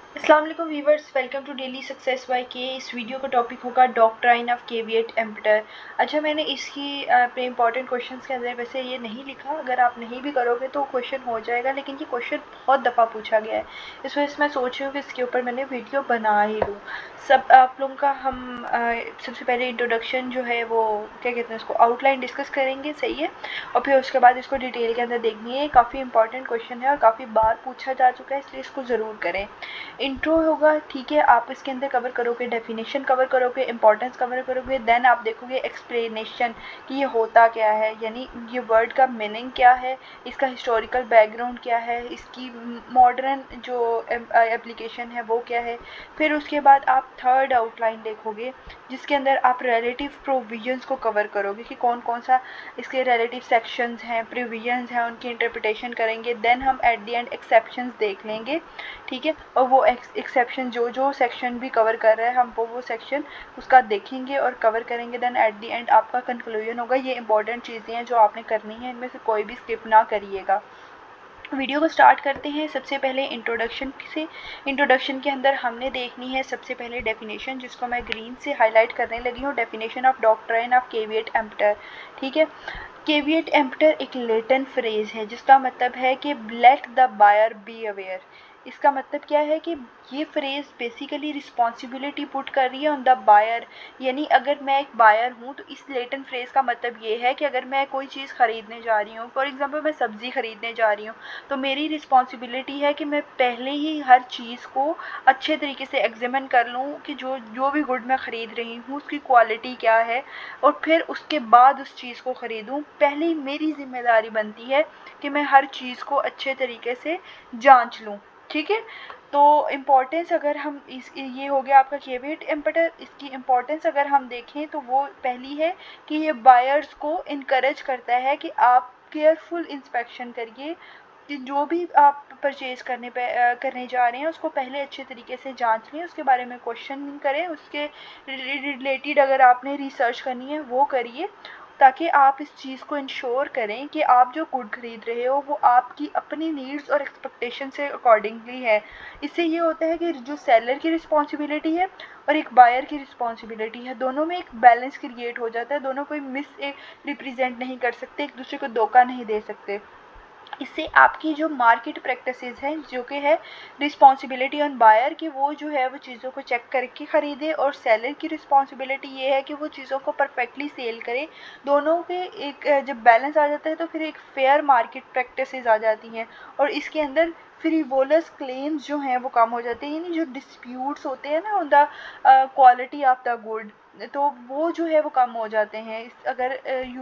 अस्सलाम वालेकुम viewers, welcome to daily success by K. इस वीडियो का टॉपिक होगा डॉक्ट्राइन ऑफ केविएट एम्पटर। अच्छा, मैंने इसकी अपने इंपॉर्टेंट क्वेश्चंस के अंदर वैसे ये नहीं लिखा, अगर आप नहीं भी करोगे तो क्वेश्चन हो जाएगा, लेकिन ये क्वेश्चन बहुत दफ़ा पूछा गया है, इस वजह से मैं सोच रही हूँ कि इसके ऊपर मैंने वीडियो बना ही लूँ। सब आप लोगों का हम सबसे पहले इंट्रोडक्शन जो है वो क्या कहते हैं उसको आउटलाइन डिस्कस करेंगे, सही है, और फिर उसके बाद इसको डिटेल के अंदर देखनी है। काफ़ी इंपॉर्टेंट क्वेश्चन है और काफ़ी बार पूछा जा चुका है, इसलिए इसको ज़रूर करें। इंट्रो होगा, ठीक है, आप इसके अंदर कवर करोगे, डेफिनेशन कवर करोगे, इंपॉर्टेंस कवर करोगे, देन आप देखोगे एक्सप्लेनेशन कि ये होता क्या है, यानी ये वर्ड का मीनिंग क्या है, इसका हिस्टोरिकल बैकग्राउंड क्या है, इसकी मॉडर्न जो एप्लीकेशन है वो क्या है। फिर उसके बाद आप थर्ड आउटलाइन देखोगे जिसके अंदर आप रिलेटिव प्रोविजंस को कवर करोगे कि कौन कौन सा इसके रिलेटिव सेक्शंस हैं, प्रोविजंस हैं, उनकी इंटरप्रिटेशन करेंगे। देन हम एट द एंड एक्सेप्शंस देख लेंगे, ठीक है, और वो एक्सेप्शन जो जो सेक्शन भी कवर कर रहा है हम वो सेक्शन उसका देखेंगे और कवर करेंगे। देन एट द एंड आपका कंक्लूजन होगा। ये इंपॉर्टेंट चीज़ें हैं जो आपने करनी है, इनमें से कोई भी स्किप ना करिएगा। वीडियो को स्टार्ट करते हैं सबसे पहले इंट्रोडक्शन से। इंट्रोडक्शन के अंदर हमने देखनी है सबसे पहले डेफिनेशन, जिसको मैं ग्रीन से हाईलाइट करने लगी हूँ। Definition of doctrine of caveat emptor, ठीक है। केविएट एम्पटर एक लेटन फ्रेज है जिसका मतलब है कि let the buyer be aware. इसका मतलब क्या है कि ये फ्रेज बेसिकली रिस्पॉन्सिबिलिटी पुट कर रही है ऑन द बायर, यानी अगर मैं एक बायर हूँ तो इस लेटन फ्रेज का मतलब ये है कि अगर मैं कोई चीज़ ख़रीदने जा रही हूँ, फॉर एग्जांपल मैं सब्ज़ी ख़रीदने जा रही हूँ, तो मेरी रिस्पॉन्सिबिलिटी है कि मैं पहले ही हर चीज़ को अच्छे तरीके से एग्जामिन कर लूँ कि जो जो भी गुड मैं ख़रीद रही हूँ उसकी क्वालिटी क्या है, और फिर उसके बाद उस चीज़ को ख़रीदूँ। पहले मेरी ज़िम्मेदारी बनती है कि मैं हर चीज़ को अच्छे तरीके से जांच लूँ, ठीक है। तो इम्पॉर्टेंस अगर हम इस ये हो गया आपका केविएट एम्पटर। इसकी इम्पॉर्टेंस अगर हम देखें तो वो पहली है कि ये बायर्स को इनकरेज करता है कि आप केयरफुल इंस्पेक्शन करिए, कि जो भी आप परचेज़ करने जा रहे हैं उसको पहले अच्छे तरीके से जांच लें, उसके बारे में क्वेश्चन करें, उसके रिलेटेड अगर आपने रिसर्च करनी है वो करिए, ताकि आप इस चीज़ को इंश्योर करें कि आप जो गुड खरीद रहे हो वो आपकी अपनी नीड्स और एक्सपेक्टेशन से अकॉर्डिंगली है। इससे ये होता है कि जो सेलर की रिस्पॉन्सिबिलिटी है और एक बायर की रिस्पॉन्सिबिलिटी है, दोनों में एक बैलेंस क्रिएट हो जाता है, दोनों कोई रिप्रेजेंट नहीं कर सकते, एक दूसरे को धोखा नहीं दे सकते। इससे आपकी जो मार्केट प्रैक्टिसेस हैं जो कि है रिस्पॉन्सिबिलिटी ऑन बायर की, वो जो है वो चीज़ों को चेक करके ख़रीदे, और सेलर की रिस्पॉन्सिबिलिटी ये है कि वो चीज़ों को परफेक्टली सेल करे। दोनों के एक जब बैलेंस आ जाता है तो फिर एक फेयर मार्केट प्रैक्टिसेस आ जाती हैं, और इसके अंदर फ्रीवोलस क्लेम्स जो हैं वो कम हो जाते हैं, यानी जो डिस्प्यूट्स होते हैं ना on the quality of the good, तो वो जो है वो कम हो जाते हैं। अगर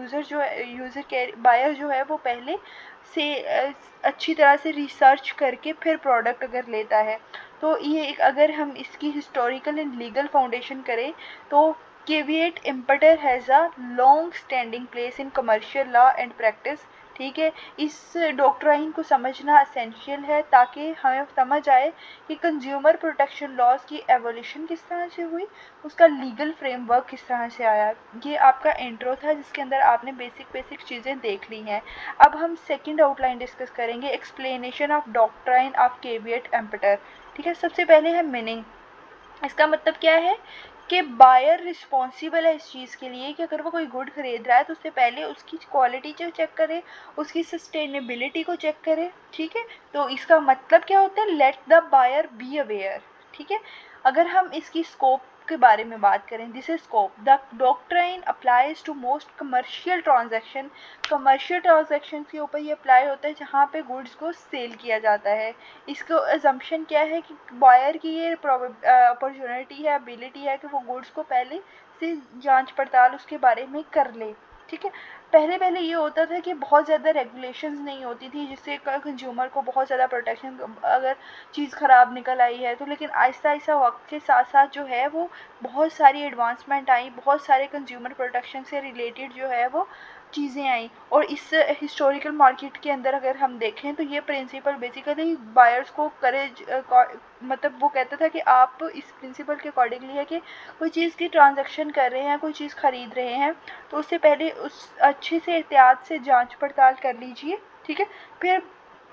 यूज़र के बायर जो है वो पहले से अच्छी तरह से रिसर्च करके फिर प्रोडक्ट अगर लेता है, तो ये एक अगर हम इसकी हिस्टोरिकल एंड लीगल फाउंडेशन करें तो caveat emptor has a long standing place in commercial law and practice, ठीक है। इस डॉक्ट्राइन को समझना असेंशियल है ताकि हमें समझ आए कि कंज्यूमर प्रोटेक्शन लॉज की एवोल्यूशन किस तरह से हुई, उसका लीगल फ्रेमवर्क किस तरह से आया। ये आपका इंट्रो था जिसके अंदर आपने बेसिक चीज़ें देख ली हैं। अब हम सेकंड आउटलाइन डिस्कस करेंगे, explanation of doctrine of caveat emptor, ठीक है। सबसे पहले है मीनिंग। इसका मतलब क्या है कि बायर रिस्पॉन्सिबल है इस चीज़ के लिए कि अगर वो कोई गुड खरीद रहा है तो उससे पहले उसकी क्वालिटी जो चेक करे, उसकी सस्टेनेबिलिटी को चेक करे, ठीक है। तो इसका मतलब क्या होता है, let the buyer be aware, ठीक है। अगर हम इसकी स्कोप के बारे में बात करें, this is scope, the doctrine applies to most commercial transaction. Commercial transaction के ऊपर ये अप्लाई होता है जहाँ पे गुड्स को सेल किया जाता है। इसको अजम्पशन क्या है कि बायर की ये अपॉर्चुनिटी है, एबिलिटी है कि वो गुड्स को पहले से जांच पड़ताल उसके बारे में कर ले, ठीक है। पहले पहले ये होता था कि बहुत ज़्यादा रेगुलेशंस नहीं होती थी जिससे कंज्यूमर को बहुत ज़्यादा प्रोटेक्शन, अगर चीज़ ख़राब निकल आई है तो, लेकिन आहिस्ता आहिस्ता वक्त के साथ साथ जो है वो बहुत सारी एडवांसमेंट आई, बहुत सारे कंज्यूमर प्रोटेक्शन से रिलेटेड जो है वो चीज़ें आई। और इस हिस्टोरिकल मार्केट के अंदर अगर हम देखें तो ये प्रिंसिपल बेसिकली बायर्स को करेज, मतलब वो कहता था कि आप इस प्रिंसिपल के अकॉर्डिंगली है कि कोई चीज़ की ट्रांजैक्शन कर रहे हैं, कोई चीज़ ख़रीद रहे हैं, तो उससे पहले उस अच्छे से एहतियात से जांच पड़ताल कर लीजिए, ठीक है। फिर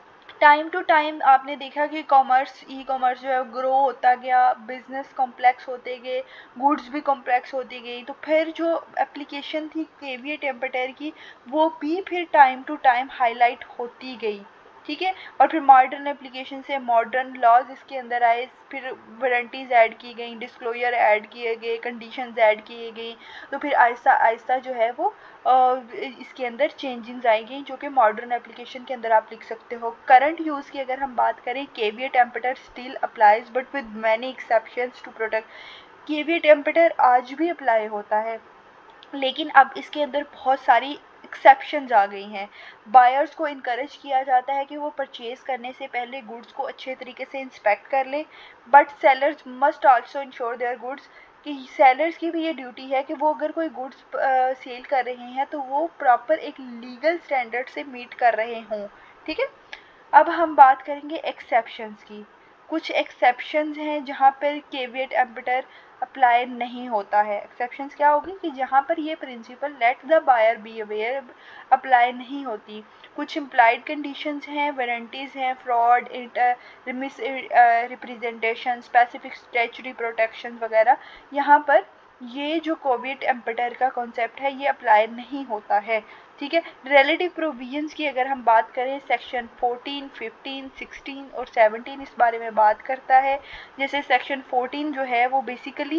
टाइम टू टाइम आपने देखा कि ई कॉमर्स जो है ग्रो होता गया, बिजनेस कॉम्प्लेक्स होते गए, गुड्स भी कॉम्प्लेक्स होती गई, तो फिर जो एप्लीकेशन थी केविएट एम्पटर की वो भी फिर टाइम टू टाइम हाईलाइट होती गई, ठीक है। और फिर मॉडर्न एप्लीकेशन से मॉडर्न लॉज इसके अंदर आए, फिर वारंटीज़ ऐड की गई, डिस्क्लोजर ऐड किए गए, कंडीशंस ऐड किए गई, तो फिर आहिस्ता आहिस्ता जो है वो इसके अंदर चेंजिंग्स आएंगी जो कि मॉडर्न एप्लीकेशन के अंदर आप लिख सकते हो। करंट यूज़ की अगर हम बात करें, caveat emptor still applies but with many exceptions to protect. Caveat emptor आज भी अप्लाई होता है, लेकिन अब इसके अंदर बहुत सारी एक्सेप्शंस आ गई हैं। बायर्स को इनकरेज किया जाता है कि वो परचेज करने से पहले गुड्स को अच्छे तरीके से इंस्पेक्ट कर लें, but sellers must also ensure their goods, कि सेलर्स की भी ये ड्यूटी है कि वो अगर कोई गुड्स सेल कर रहे हैं तो वो प्रॉपर एक लीगल स्टैंडर्ड से मीट कर रहे हों, ठीक है। अब हम बात करेंगे एक्सेप्शंस की। कुछ एक्सेप्शंस हैं जहाँ पर केविएट एम्पटर अप्लाई नहीं होता है। एक्सेप्शंस क्या होगी कि जहाँ पर ये principle let the buyer be aware apply नहीं होती। कुछ इम्प्लाइड कंडीशंस हैं, वारंटीज़ हैं, fraud, misrepresentation, specific statutory protection वगैरह, यहाँ पर ये जो केविएट एम्पटर का कॉन्सेप्ट है ये अप्लाई नहीं होता है, ठीक है। रिलेटिव प्रोविजंस की अगर हम बात करें, सेक्शन 14, 15, 16 और 17 इस बारे में बात करता है। जैसे सेक्शन 14 जो है वो basically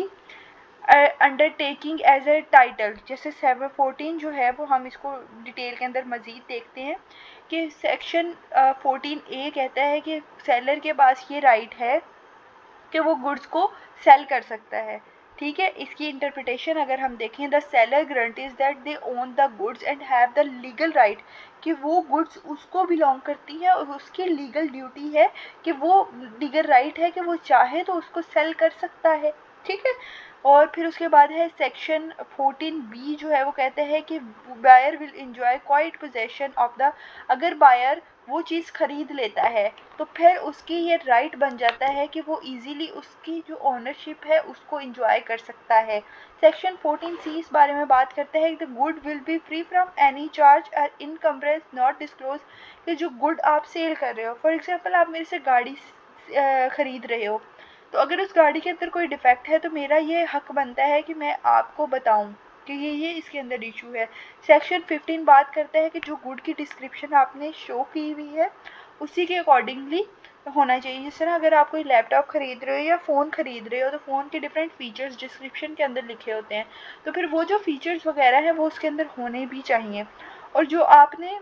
undertaking as a title, जैसे 714 जो है वो हम इसको डिटेल के अंदर मज़ीद देखते हैं कि सेक्शन 14A कहता है कि सेलर के पास ये राइट है कि वो गुड्स को सेल कर सकता है, ठीक है। इसकी इंटरप्रिटेशन अगर हम देखें, the seller guarantees that they own the goods and have the legal right, कि वो गुड्स उसको बिलोंग करती है और उसकी लीगल ड्यूटी है कि वो लीगल राइट है कि वो चाहे तो उसको सेल कर सकता है, ठीक है। और फिर उसके बाद है सेक्शन 14B जो है वो कहते हैं कि buyer will enjoy quiet possession of the, अगर बायर वो चीज़ खरीद लेता है तो फिर उसकी ये राइट बन जाता है कि वो इजीली उसकी जो ओनरशिप है उसको इंजॉय कर सकता है। सेक्शन 14C इस बारे में बात करते हैं, the good will be free from any charge और इनकम्बरेंस नॉट डिस्क्लोज, कि जो गुड आप सेल कर रहे हो, फॉर एग्जांपल आप मेरे से गाड़ी ख़रीद रहे हो, तो अगर उस गाड़ी के अंदर कोई डिफेक्ट है तो मेरा ये हक बनता है कि मैं आपको बताऊं कि ये इसके अंदर इशू है। सेक्शन 15 बात करता है कि जो गुड की डिस्क्रिप्शन आपने शो की हुई है उसी के अकॉर्डिंगली होना चाहिए। जिस तरह अगर आप कोई लैपटॉप खरीद रहे हो या फ़ोन खरीद रहे हो तो फ़ोन के डिफरेंट फीचर्स डिस्क्रिप्शन के अंदर लिखे होते हैं, तो फिर वो जो फीचर्स वगैरह है वो उसके अंदर होने भी चाहिए। और जो आपने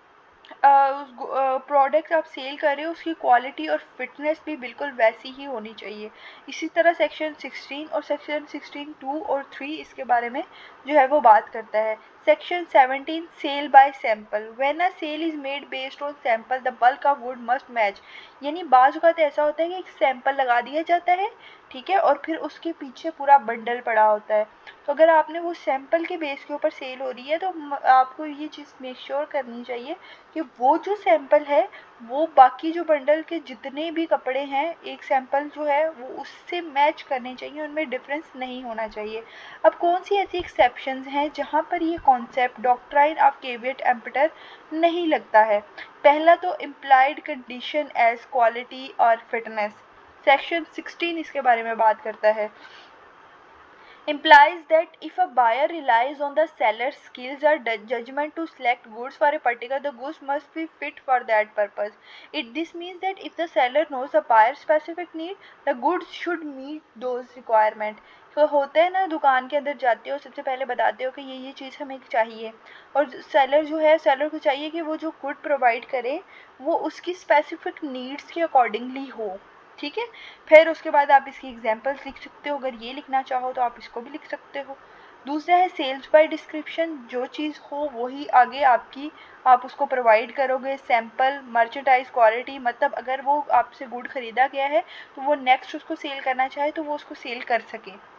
प्रोडक्ट आप सेल कर रहे हो उसकी क्वालिटी और फिटनेस भी बिल्कुल वैसी ही होनी चाहिए। इसी तरह सेक्शन 16 और सेक्शन 16(2) और 3 इसके बारे में जो है वो बात करता है। Section 17 sale by sample, when a sale is made based on sample the bulk of good must match, यानी बाज़ औक़ात ऐसा होता है कि एक सैंपल लगा दिया जाता है, ठीक है, और फिर उसके पीछे पूरा बंडल पड़ा होता है। तो अगर आपने वो सैंपल के बेस के ऊपर सेल हो रही है तो आपको ये चीज़ मेक श्योर करनी चाहिए कि वो जो सैंपल है वो बाकी जो बंडल के जितने भी कपड़े हैं एक सैंपल जो है वो उससे मैच करने चाहिए, उनमें डिफरेंस नहीं होना चाहिए। अब कौन सी ऐसी एक्सेप्शंस हैं जहाँ पर ये concept doctrine of caveat emptor नहीं लगता है। पहला तो इम्प्लाइड कंडीशन एज क्वालिटी और फिटनेस, सेक्शन 16 इसके बारे में बात करता है। Implies that if a buyer relies on the seller's skills or judgment to select goods for a particular, the goods must be fit for that purpose. This means that if the seller knows the buyer's specific need, the goods should meet those requirement. तो होते हैं ना, दुकान के अंदर जाते हो सबसे पहले बताते हो कि ये चीज़ हमें चाहिए, और सेलर जो है सेलर को चाहिए कि वो जो गुड प्रोवाइड करे वो उसकी स्पेसिफिक नीड्स के अकॉर्डिंगली हो, ठीक है। फिर उसके बाद आप इसकी एग्जांपल्स लिख सकते हो, अगर ये लिखना चाहो तो आप इसको भी लिख सकते हो। दूसरा है सेल्स बाय डिस्क्रिप्शन, जो चीज़ हो वही आगे आपकी आप उसको प्रोवाइड करोगे। सैंपल, मर्चेंडाइज क्वालिटी, मतलब अगर वो आपसे गुड ख़रीदा गया है तो वो नेक्स्ट उसको सेल करना चाहे तो वो उसको सेल कर सके,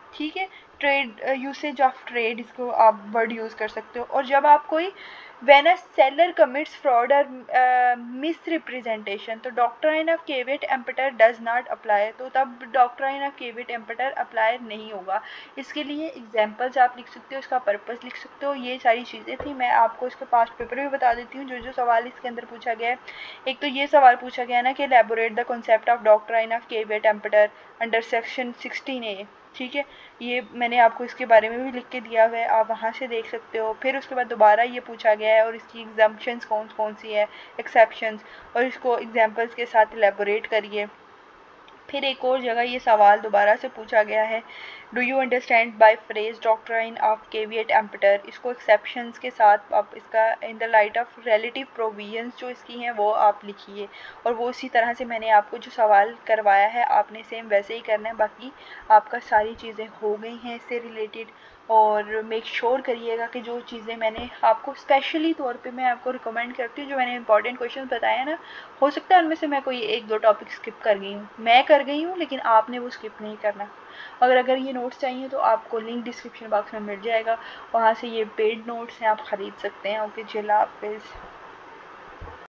ठीक है। ट्रेड, यूसेज ऑफ ट्रेड, इसको आप वर्ड यूज़ कर सकते हो। और जब आप कोई when a seller commits fraud और मिस रिप्रेजेंटेशन, तो doctrine of caveat emptor does not apply, तो तब doctrine of caveat emptor apply नहीं होगा। इसके लिए एग्जांपल्स आप लिख सकते हो, इसका पर्पस लिख सकते हो, ये सारी चीज़ें थी। मैं आपको इसके पास्ट पेपर भी बता देती हूँ जो जो सवाल इसके अंदर पूछा गया है। एक तो ये सवाल पूछा गया ना कि elaborate the concept of doctrine of caveat emptor under section 16A, ठीक है। ये मैंने आपको इसके बारे में भी लिख के दिया हुआ है, आप वहाँ से देख सकते हो। फिर उसके बाद दोबारा ये पूछा गया है और इसकी एग्जाम्पशंस कौन कौन सी है, एक्सेप्शंस, और इसको एग्जांपल्स के साथ एलेबोरेट करिए। फिर एक और जगह ये सवाल दोबारा से पूछा गया है, do you understand by phrase doctrine of caveat emptor, इसको एक्सेप्शंस के साथ आप इसका in the light of relative provisions जो इसकी हैं वो आप लिखिए। और वो इसी तरह से मैंने आपको जो सवाल करवाया है आपने सेम वैसे ही करना है। बाकी आपका सारी चीज़ें हो गई हैं इससे रिलेटेड। और मेक श्योर करिएगा कि जो चीज़ें मैंने आपको स्पेशली तौर पे मैं आपको रिकमेंड करती हूँ, जो मैंने इंपॉर्टेंट क्वेश्चन बताए हैं ना, हो सकता है उनमें से मैं कोई एक दो टॉपिक स्किप कर गई हूँ, मैं कर गई हूँ, लेकिन आपने वो स्किप नहीं करना। अगर ये नोट्स चाहिए तो आपको लिंक डिस्क्रिप्शन बॉक्स में मिल जाएगा, वहाँ से ये पेड नोट्स हैं, आप ख़रीद सकते हैं। ओके, चिल्ला हाफिज़।